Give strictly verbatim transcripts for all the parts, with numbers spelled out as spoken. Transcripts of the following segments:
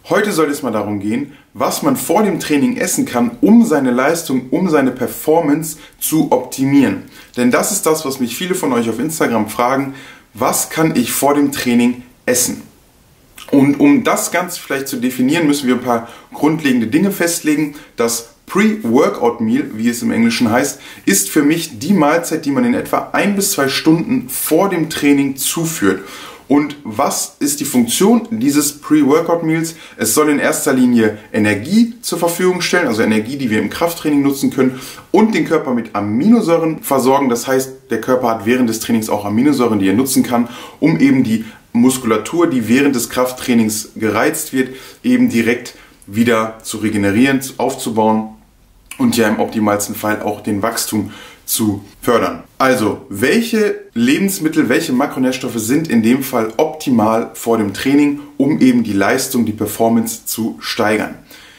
Heute soll es mal darum gehen, was man vor dem Training essen kann, um seine Leistung, um seine Performance zu optimieren. Denn das ist das, was mich viele von euch auf Instagram fragen, was kann ich vor dem Training essen? Und um das Ganze vielleicht zu definieren, müssen wir ein paar grundlegende Dinge festlegen. Das Pre-Workout Meal, wie es im Englischen heißt, ist für mich die Mahlzeit, die man in etwa ein bis zwei Stunden vor dem Training zuführt. Und was ist die Funktion dieses Pre-Workout Meals? Es soll in erster Linie Energie zur Verfügung stellen, also Energie, die wir im Krafttraining nutzen können, und den Körper mit Aminosäuren versorgen. Das heißt, der Körper hat während des Trainings auch Aminosäuren, die er nutzen kann, um eben die Muskulatur, die während des Krafttrainings gereizt wird, eben direkt wieder zu regenerieren, aufzubauen und ja im optimalsten Fall auch den Wachstum zu fördern. Also, welche Lebensmittel, welche Makronährstoffe sind in dem Fall optimal vor dem Training, um eben die Leistung, die Performance zu steigern?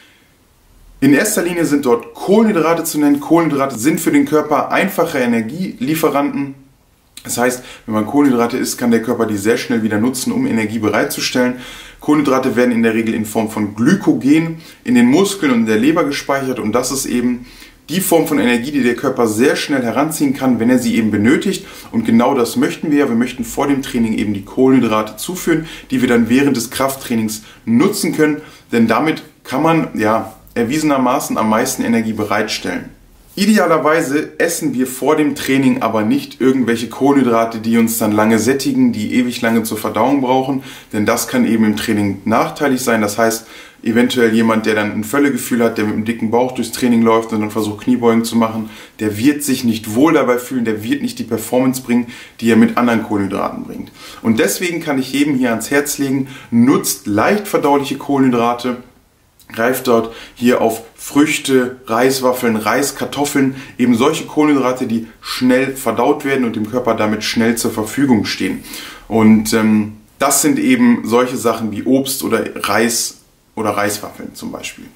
In erster Linie sind dort Kohlenhydrate zu nennen. Kohlenhydrate sind für den Körper einfache Energielieferanten. Das heißt, wenn man Kohlenhydrate isst, kann der Körper die sehr schnell wieder nutzen, um Energie bereitzustellen. Kohlenhydrate werden in der Regel in Form von Glykogen in den Muskeln und in der Leber gespeichert und das ist eben die Form von Energie, die der Körper sehr schnell heranziehen kann, wenn er sie eben benötigt. Und genau das möchten wir ja. Wir möchten vor dem Training eben die Kohlenhydrate zuführen, die wir dann während des Krafttrainings nutzen können. Denn damit kann man ja erwiesenermaßen am meisten Energie bereitstellen. Idealerweise essen wir vor dem Training aber nicht irgendwelche Kohlenhydrate, die uns dann lange sättigen, die ewig lange zur Verdauung brauchen, denn das kann eben im Training nachteilig sein. Das heißt, eventuell jemand, der dann ein Völlegefühl hat, der mit einem dicken Bauch durchs Training läuft und dann versucht Kniebeugen zu machen, der wird sich nicht wohl dabei fühlen, der wird nicht die Performance bringen, die er mit anderen Kohlenhydraten bringt. Und deswegen kann ich jedem hier ans Herz legen, nutzt leicht verdauliche Kohlenhydrate, greift dort hier auf Früchte, Reiswaffeln, Reis, Kartoffeln, eben solche Kohlenhydrate, die schnell verdaut werden und dem Körper damit schnell zur Verfügung stehen. Und ähm, das sind eben solche Sachen wie Obst oder Reis oder Reiswaffeln zum Beispiel.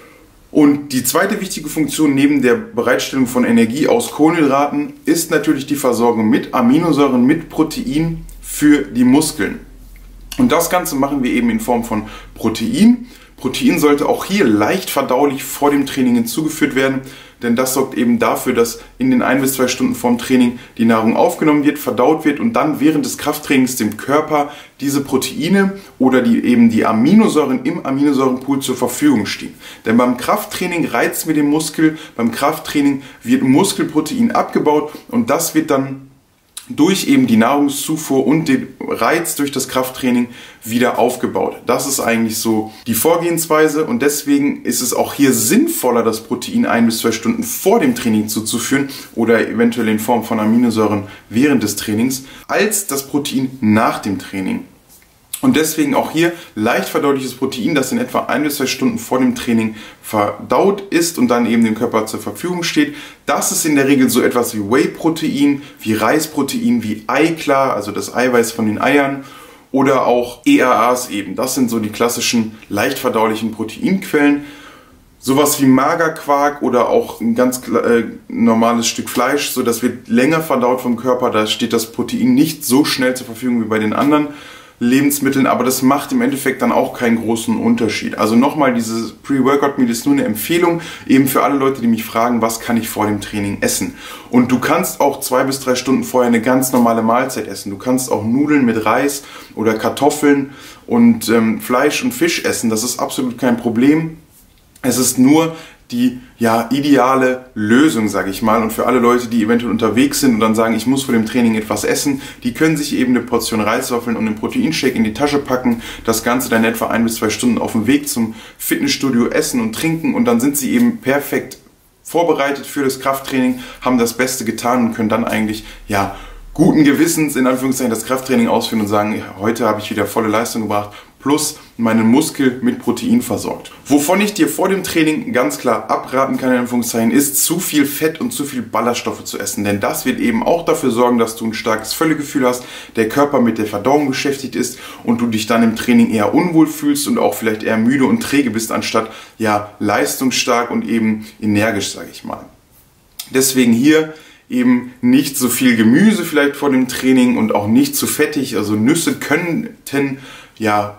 Und die zweite wichtige Funktion neben der Bereitstellung von Energie aus Kohlenhydraten ist natürlich die Versorgung mit Aminosäuren, mit Protein für die Muskeln. Und das Ganze machen wir eben in Form von Protein. Protein sollte auch hier leicht verdaulich vor dem Training hinzugeführt werden, denn das sorgt eben dafür, dass in den ein bis zwei Stunden vorm Training die Nahrung aufgenommen wird, verdaut wird und dann während des Krafttrainings dem Körper diese Proteine oder die, eben die Aminosäuren im Aminosäurenpool zur Verfügung stehen. Denn beim Krafttraining reizen wir den Muskel, beim Krafttraining wird Muskelprotein abgebaut und das wird dann durch eben die Nahrungszufuhr und den Reiz durch das Krafttraining wieder aufgebaut. Das ist eigentlich so die Vorgehensweise und deswegen ist es auch hier sinnvoller, das Protein ein bis zwei Stunden vor dem Training zuzuführen oder eventuell in Form von Aminosäuren während des Trainings, als das Protein nach dem Training. Und deswegen auch hier leicht verdauliches Protein, das in etwa ein bis zwei Stunden vor dem Training verdaut ist und dann eben dem Körper zur Verfügung steht. Das ist in der Regel so etwas wie Whey-Protein, wie Reisprotein, wie Eiklar, also das Eiweiß von den Eiern oder auch E A As eben. Das sind so die klassischen leicht verdaulichen Proteinquellen. Sowas wie Magerquark oder auch ein ganz äh, normales Stück Fleisch, so das wird länger verdaut vom Körper, da steht das Protein nicht so schnell zur Verfügung wie bei den anderen Lebensmitteln, aber das macht im Endeffekt dann auch keinen großen Unterschied. Also nochmal, dieses Pre-Workout-Meal ist nur eine Empfehlung, eben für alle Leute, die mich fragen, was kann ich vor dem Training essen? Und du kannst auch zwei bis drei Stunden vorher eine ganz normale Mahlzeit essen. Du kannst auch Nudeln mit Reis oder Kartoffeln und ähm, Fleisch und Fisch essen. Das ist absolut kein Problem. Es ist nur die ja, ideale Lösung, sage ich mal. Und für alle Leute, die eventuell unterwegs sind und dann sagen, ich muss vor dem Training etwas essen, die können sich eben eine Portion Reiswaffeln und einen Proteinshake in die Tasche packen, das Ganze dann etwa ein bis zwei Stunden auf dem Weg zum Fitnessstudio essen und trinken und dann sind sie eben perfekt vorbereitet für das Krafttraining, haben das Beste getan und können dann eigentlich, ja, guten Gewissens in Anführungszeichen das Krafttraining ausführen und sagen, ja, heute habe ich wieder volle Leistung gebracht, plus meinen Muskel mit Protein versorgt. Wovon ich dir vor dem Training ganz klar abraten kann, in Anführungszeichen, ist zu viel Fett und zu viel Ballaststoffe zu essen. Denn das wird eben auch dafür sorgen, dass du ein starkes Völlegefühl hast, der Körper mit der Verdauung beschäftigt ist und du dich dann im Training eher unwohl fühlst und auch vielleicht eher müde und träge bist, anstatt ja leistungsstark und eben energisch, sage ich mal. Deswegen hier eben nicht so viel Gemüse vielleicht vor dem Training und auch nicht zu fettig. Also Nüsse könnten ja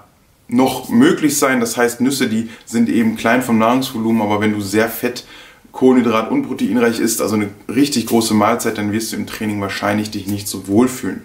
noch möglich sein. Das heißt, Nüsse, die sind eben klein vom Nahrungsvolumen, aber wenn du sehr fett, Kohlenhydrat und proteinreich isst, also eine richtig große Mahlzeit, dann wirst du im Training wahrscheinlich dich nicht so wohlfühlen.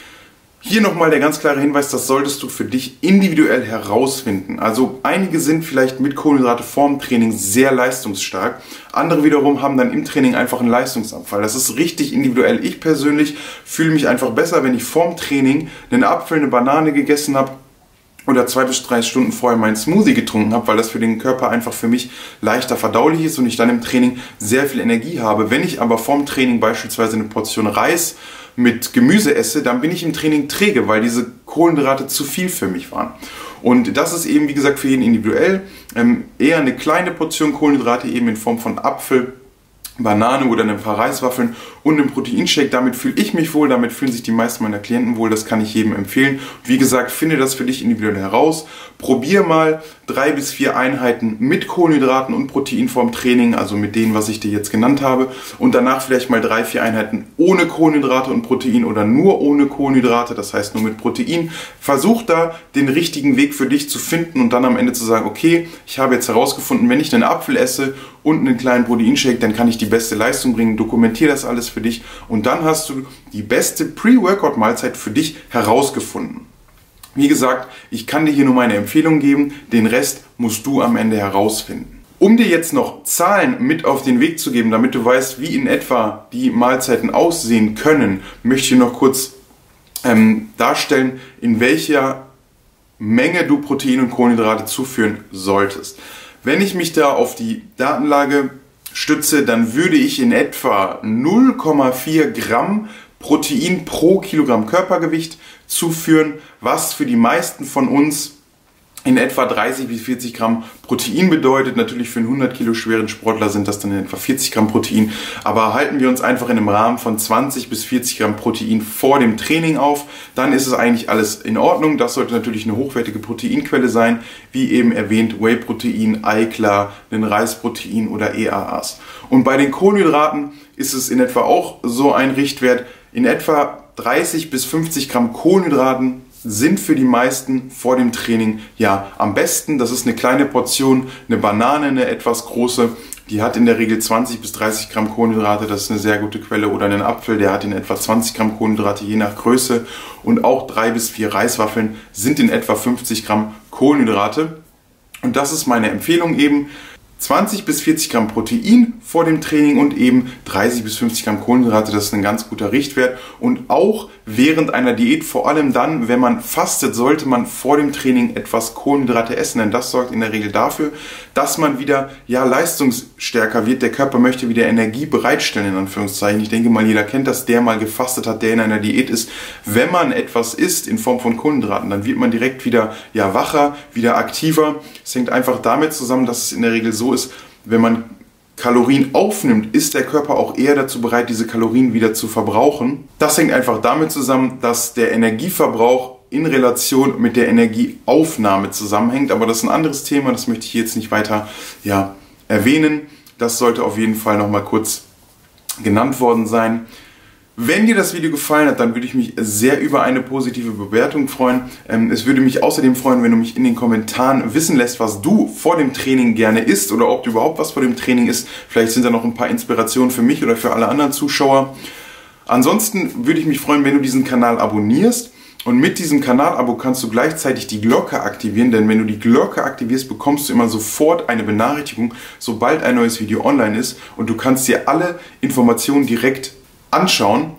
Hier nochmal der ganz klare Hinweis, das solltest du für dich individuell herausfinden. Also einige sind vielleicht mit Kohlenhydrate vorm Training sehr leistungsstark, andere wiederum haben dann im Training einfach einen Leistungsabfall. Das ist richtig individuell. Ich persönlich fühle mich einfach besser, wenn ich vorm Training einen Apfel, eine Banane gegessen habe oder zwei bis drei Stunden vorher meinen Smoothie getrunken habe, weil das für den Körper einfach für mich leichter verdaulich ist und ich dann im Training sehr viel Energie habe. Wenn ich aber vorm Training beispielsweise eine Portion Reis mit Gemüse esse, dann bin ich im Training träge, weil diese Kohlenhydrate zu viel für mich waren. Und das ist eben, wie gesagt, für jeden individuell. Ähm, eher eine kleine Portion Kohlenhydrate eben in Form von Apfel, Banane oder ein paar Reiswaffeln und einem Proteinshake. Damit fühle ich mich wohl, damit fühlen sich die meisten meiner Klienten wohl. Das kann ich jedem empfehlen. Wie gesagt, finde das für dich individuell heraus. Probier mal drei bis vier Einheiten mit Kohlenhydraten und Protein vorm Training, also mit denen, was ich dir jetzt genannt habe. Und danach vielleicht mal drei, vier Einheiten ohne Kohlenhydrate und Protein oder nur ohne Kohlenhydrate, das heißt nur mit Protein. Versuch da den richtigen Weg für dich zu finden und dann am Ende zu sagen, okay, ich habe jetzt herausgefunden, wenn ich einen Apfel esse und einen kleinen Proteinshake, dann kann ich die beste Leistung bringen. Dokumentiere das alles für dich und dann hast du die beste Pre-Workout-Mahlzeit für dich herausgefunden. Wie gesagt, ich kann dir hier nur meine Empfehlung geben, den Rest musst du am Ende herausfinden. Um dir jetzt noch Zahlen mit auf den Weg zu geben, damit du weißt, wie in etwa die Mahlzeiten aussehen können, möchte ich noch kurz ähm, darstellen, in welcher Menge du Protein und Kohlenhydrate zuführen solltest. Wenn ich mich da auf die Datenlage stütze, dann würde ich in etwa null Komma vier Gramm Protein pro Kilogramm Körpergewicht zuführen, was für die meisten von uns in etwa dreißig bis vierzig Gramm Protein bedeutet. Natürlich für einen hundert Kilo schweren Sportler sind das dann in etwa vierzig Gramm Protein. Aber halten wir uns einfach in einem Rahmen von zwanzig bis vierzig Gramm Protein vor dem Training auf, dann ist es eigentlich alles in Ordnung. Das sollte natürlich eine hochwertige Proteinquelle sein, wie eben erwähnt Whey-Protein, Eiklar, ein Reisprotein oder E A As. Und bei den Kohlenhydraten ist es in etwa auch so ein Richtwert. In etwa dreißig bis fünfzig Gramm Kohlenhydraten sind für die meisten vor dem Training ja am besten. Das ist eine kleine Portion, eine Banane, eine etwas große, die hat in der Regel zwanzig bis dreißig Gramm Kohlenhydrate, das ist eine sehr gute Quelle. Oder einen Apfel, der hat in etwa zwanzig Gramm Kohlenhydrate, je nach Größe. Und auch drei bis vier Reiswaffeln sind in etwa fünfzig Gramm Kohlenhydrate. Und das ist meine Empfehlung eben. zwanzig bis vierzig Gramm Protein vor dem Training und eben dreißig bis fünfzig Gramm Kohlenhydrate, das ist ein ganz guter Richtwert. Und auch während einer Diät, vor allem dann, wenn man fastet, sollte man vor dem Training etwas Kohlenhydrate essen, denn das sorgt in der Regel dafür, dass man wieder ja leistungsstärker wird. Der Körper möchte wieder Energie bereitstellen, in Anführungszeichen. Ich denke mal, jeder kennt das, der mal gefastet hat, der in einer Diät ist. Wenn man etwas isst in Form von Kohlenhydraten, dann wird man direkt wieder ja wacher, wieder aktiver. Es hängt einfach damit zusammen, dass es in der Regel so ist, wenn man Kalorien aufnimmt, ist der Körper auch eher dazu bereit, diese Kalorien wieder zu verbrauchen. Das hängt einfach damit zusammen, dass der Energieverbrauch in Relation mit der Energieaufnahme zusammenhängt. Aber das ist ein anderes Thema, das möchte ich jetzt nicht weiter ja, erwähnen. Das sollte auf jeden Fall nochmal kurz genannt worden sein. Wenn dir das Video gefallen hat, dann würde ich mich sehr über eine positive Bewertung freuen. Es würde mich außerdem freuen, wenn du mich in den Kommentaren wissen lässt, was du vor dem Training gerne isst oder ob du überhaupt was vor dem Training isst. Vielleicht sind da noch ein paar Inspirationen für mich oder für alle anderen Zuschauer. Ansonsten würde ich mich freuen, wenn du diesen Kanal abonnierst. Und mit diesem Kanalabo kannst du gleichzeitig die Glocke aktivieren, denn wenn du die Glocke aktivierst, bekommst du immer sofort eine Benachrichtigung, sobald ein neues Video online ist und du kannst dir alle Informationen direkt anschauen.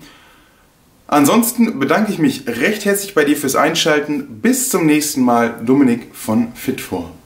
Ansonsten bedanke ich mich recht herzlich bei dir fürs Einschalten. Bis zum nächsten Mal, Dominik von Fit four.